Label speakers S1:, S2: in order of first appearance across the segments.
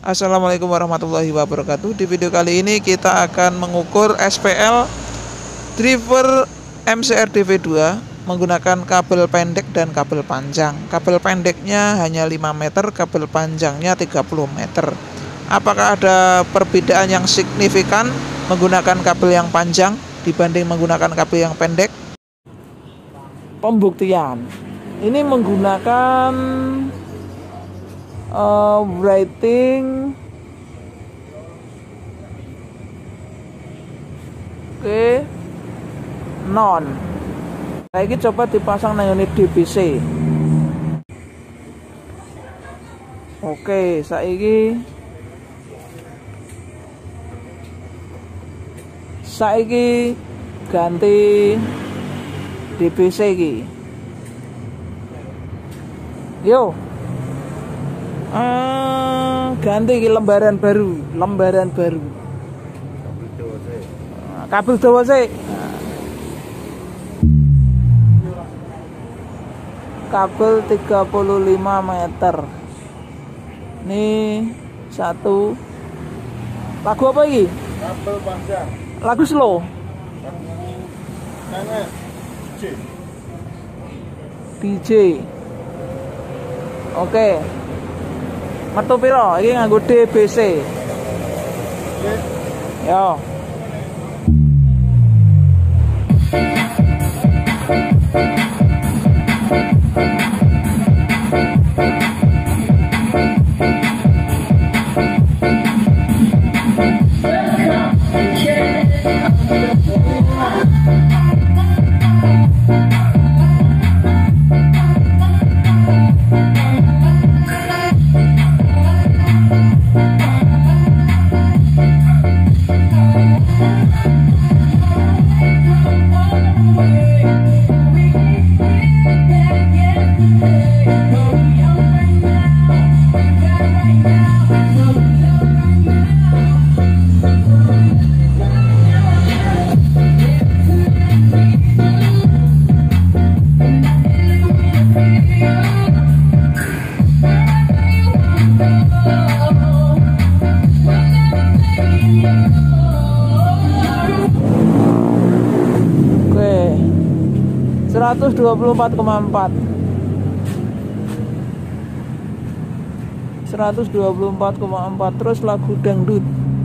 S1: Assalamualaikum warahmatullahi wabarakatuh. Di video kali ini kita akan mengukur SPL driver MCR-DV2 menggunakan kabel pendek dan kabel panjang. Kabel pendeknya hanya 5 meter, kabel panjangnya 30 meter. Apakah ada perbedaan yang signifikan menggunakan kabel yang panjang dibanding menggunakan kabel yang pendek? Pembuktian ini menggunakan rating non. Saiki coba dipasang nang unit DBC. Oke, saiki ganti DBC iki. Yo. Ganti ki lembaran baru. Kabel dawa sik. Kabel 35 meter. Nih satu. Lagu apa iki?
S2: Kabel panjang.
S1: Lagu slow. DJ. Oke. Metu piro? Iki nganggo DBC. Yo. Oke, 124,4 terus lagu dangdut.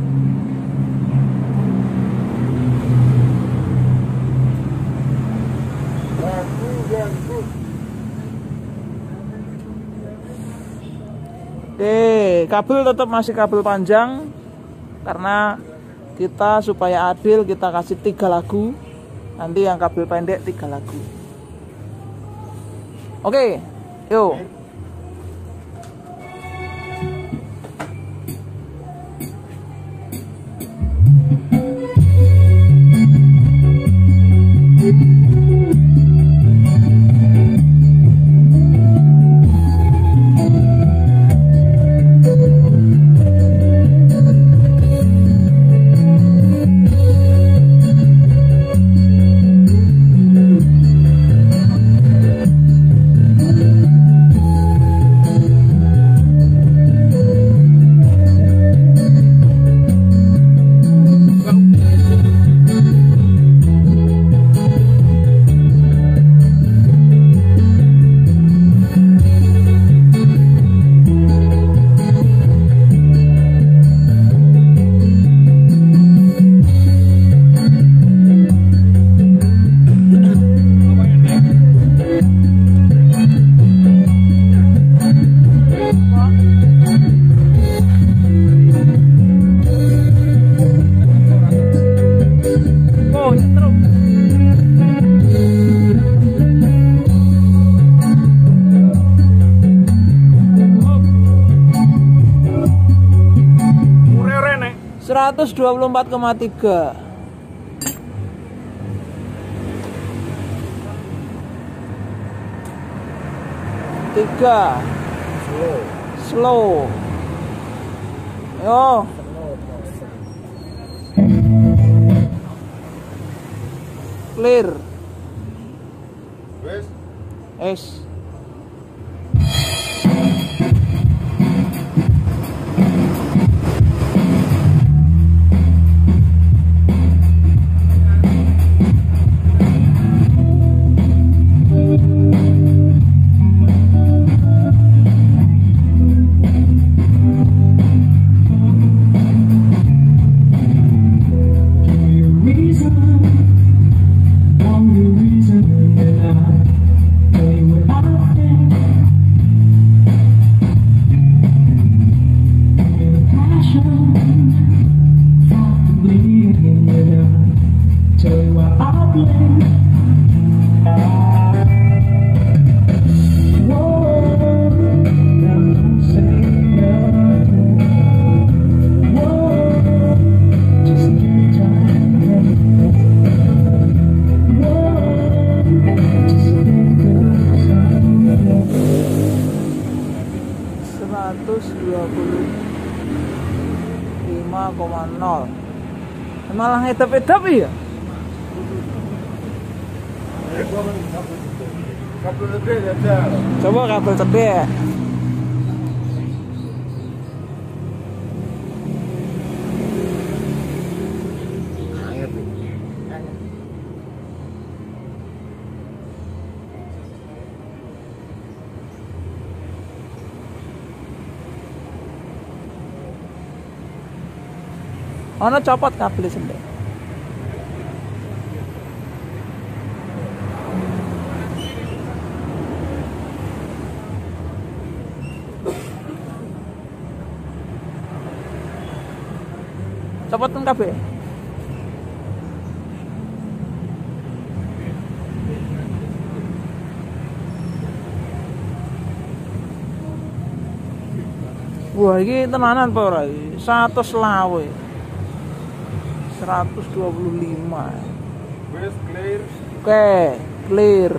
S1: Oke, kabel tetap masih kabel panjang karena kita supaya adil kita kasih 3 lagu, nanti yang kabel pendek 3 lagu. Oke, yuk. Seratus 124,3. Tiga slow. Yo. Clear. S. 5,0. Malah ngedap-edap ya.
S2: Kabel tebel ada.
S1: Coba kabel tebel. Ono copot kabel sendiri. Copotkan kabel. Wah, ini tenanan apa ora iki? 100 lawe. 125.
S2: Wes clear.
S1: Oke, clear.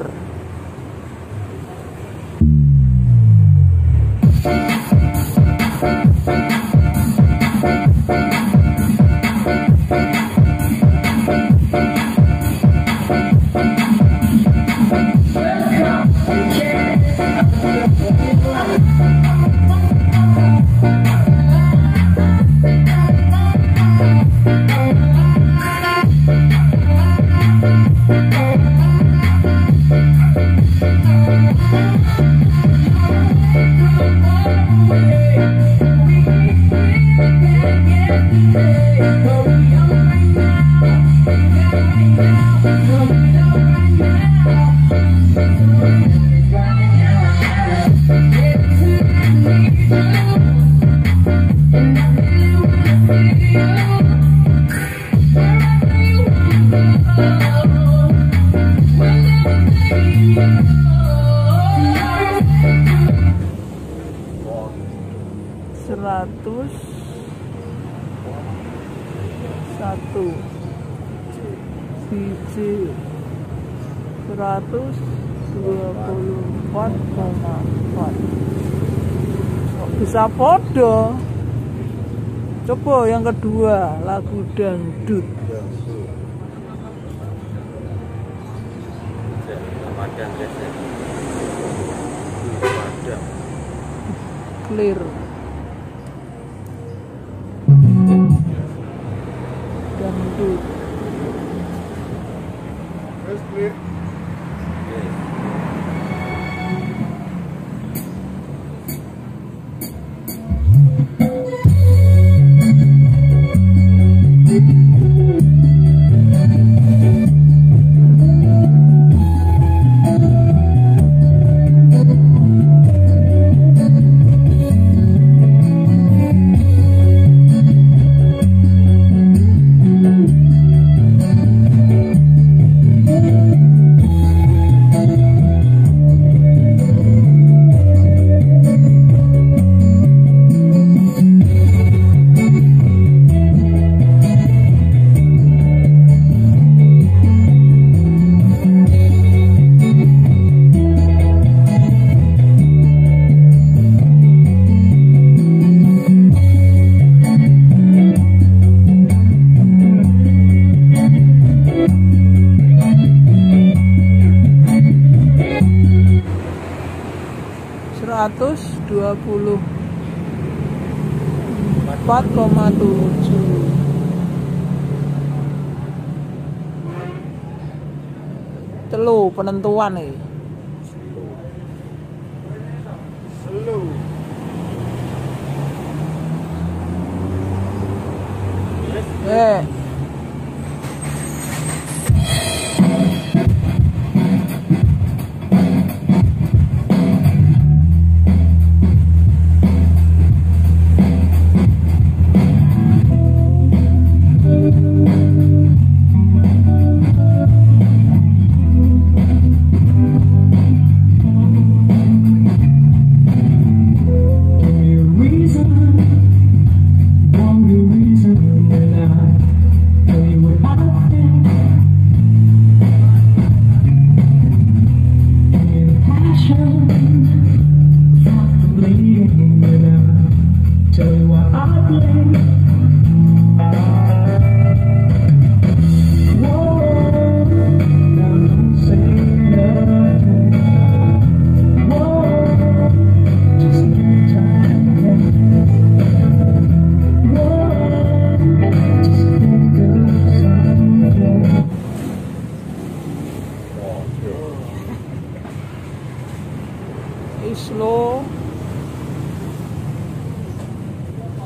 S1: Satu biji 124,4. Bisa podo. Coba yang kedua, lagu dangdut. Clear. Dangdut.
S2: Clear. 124,7. Telu penentuan nih. Slow.
S1: Eh.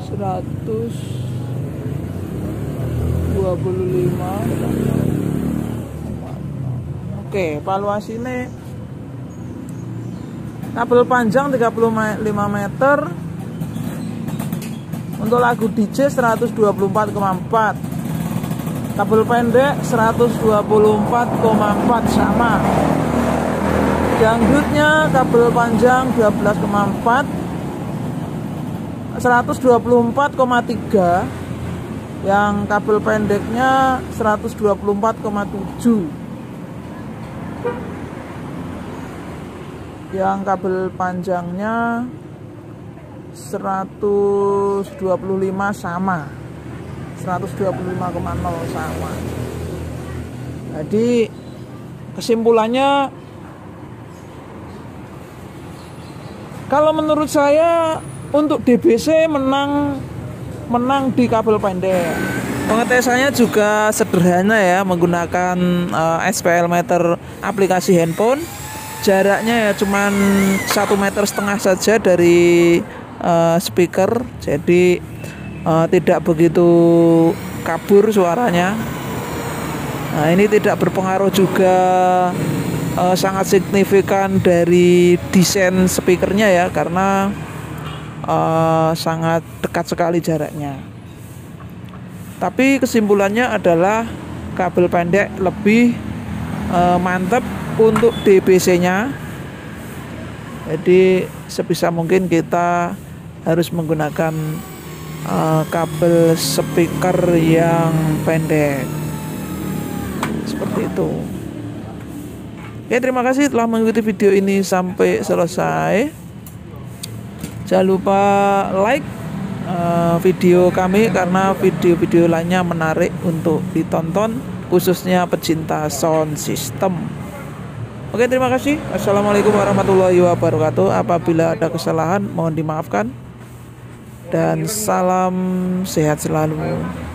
S1: Oke, valuasinya kabel panjang 35 meter untuk lagu DJ 124,4, kabel pendek 124,4 sama. Dangdutnya kabel panjang 12,4 124,3, yang kabel pendeknya 124,7, yang kabel panjangnya 125 sama, 125,0 sama. Jadi kesimpulannya, kalau menurut saya untuk DBC menang di kabel pendek. Pengetesannya juga sederhana ya, menggunakan SPL meter aplikasi handphone. Jaraknya ya cuman 1,5 meter saja dari speaker, jadi tidak begitu kabur suaranya. Nah, ini tidak berpengaruh juga sangat signifikan dari desain speakernya ya, karena sangat dekat sekali jaraknya. Tapi kesimpulannya adalah kabel pendek lebih mantap untuk DBC-nya. Jadi sebisa mungkin kita harus menggunakan kabel speaker yang pendek seperti itu. Oke, terima kasih telah mengikuti video ini sampai selesai. Jangan lupa like video kami, karena video-video lainnya menarik untuk ditonton, khususnya pecinta sound system. Oke, terima kasih. Assalamualaikum warahmatullahi wabarakatuh. Apabila ada kesalahan mohon dimaafkan, dan salam sehat selalu.